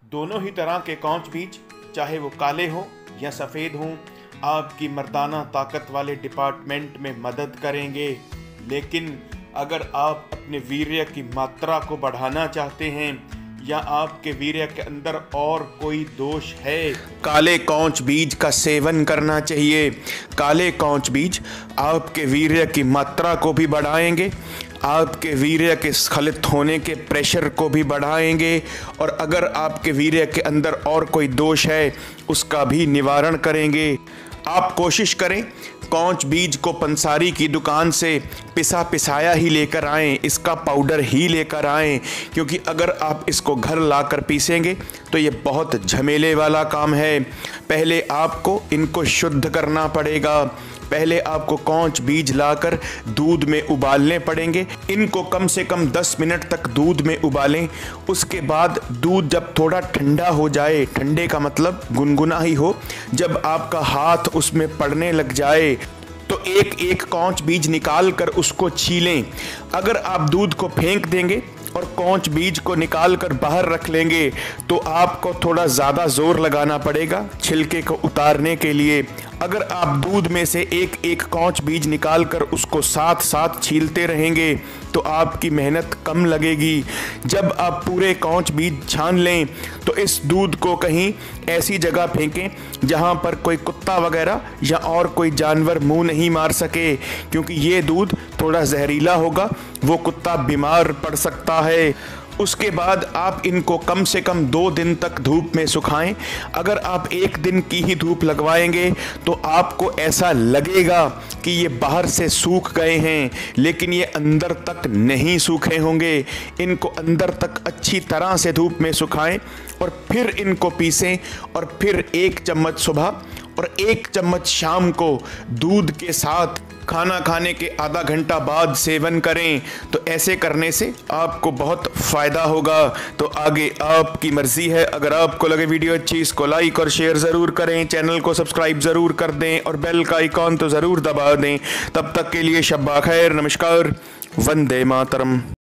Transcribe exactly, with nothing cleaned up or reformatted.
दोनों ही तरह के कौच बीज, चाहे वो काले हों या सफ़ेद हों, आपकी मर्दाना ताकत वाले डिपार्टमेंट में मदद करेंगे। लेकिन अगर आप अपने वीर्य की मात्रा को बढ़ाना चाहते हैं या आपके वीर्य के अंदर और कोई दोष है, काले कौच बीज का सेवन करना चाहिए। काले कौच बीज आपके वीर्य की मात्रा को भी बढ़ाएंगे, आपके वीर्य के स्खलित होने के प्रेशर को भी बढ़ाएंगे, और अगर आपके वीर्य के अंदर और कोई दोष है उसका भी निवारण करेंगे। आप कोशिश करें कौच बीज को पंसारी की दुकान से पिसा पिसाया ही लेकर आएं, इसका पाउडर ही लेकर आएं, क्योंकि अगर आप इसको घर लाकर पीसेंगे तो ये बहुत झमेले वाला काम है। पहले आपको इनको शुद्ध करना पड़ेगा। पहले आपको कौच बीज लाकर दूध में उबालने पड़ेंगे। इनको कम से कम दस मिनट तक दूध में उबालें। उसके बाद दूध जब थोड़ा ठंडा हो जाए, ठंडे का मतलब गुनगुना ही हो, जब आपका हाथ उसमें पड़ने लग जाए तो एक एक कौच बीज निकाल कर उसको छीलें। अगर आप दूध को फेंक देंगे और कौच बीज को निकाल कर बाहर रख लेंगे तो आपको थोड़ा ज़्यादा ज़ोर लगाना पड़ेगा छिलके को उतारने के लिए। अगर आप दूध में से एक एक कौच बीज निकाल कर उसको साथ साथ छीलते रहेंगे तो आपकी मेहनत कम लगेगी। जब आप पूरे कौच बीज छान लें तो इस दूध को कहीं ऐसी जगह फेंकें जहां पर कोई कुत्ता वगैरह या और कोई जानवर मुंह नहीं मार सके, क्योंकि ये दूध थोड़ा जहरीला होगा, वो कुत्ता बीमार पड़ सकता है। उसके बाद आप इनको कम से कम दो दिन तक धूप में सुखाएं। अगर आप एक दिन की ही धूप लगवाएंगे तो आपको ऐसा लगेगा कि ये बाहर से सूख गए हैं, लेकिन ये अंदर तक नहीं सूखे होंगे। इनको अंदर तक अच्छी तरह से धूप में सुखाएं और फिर इनको पीसें, और फिर एक चम्मच सुबह और एक चम्मच शाम को दूध के साथ खाना खाने के आधा घंटा बाद सेवन करें। तो ऐसे करने से आपको बहुत फ़ायदा होगा। तो आगे आपकी मर्ज़ी है। अगर आपको लगे वीडियो अच्छी, इसको लाइक और शेयर ज़रूर करें, चैनल को सब्सक्राइब ज़रूर कर दें और बेल का आइकॉन तो ज़रूर दबा दें। तब तक के लिए शब्बा खैर, नमस्कार, वंदे मातरम।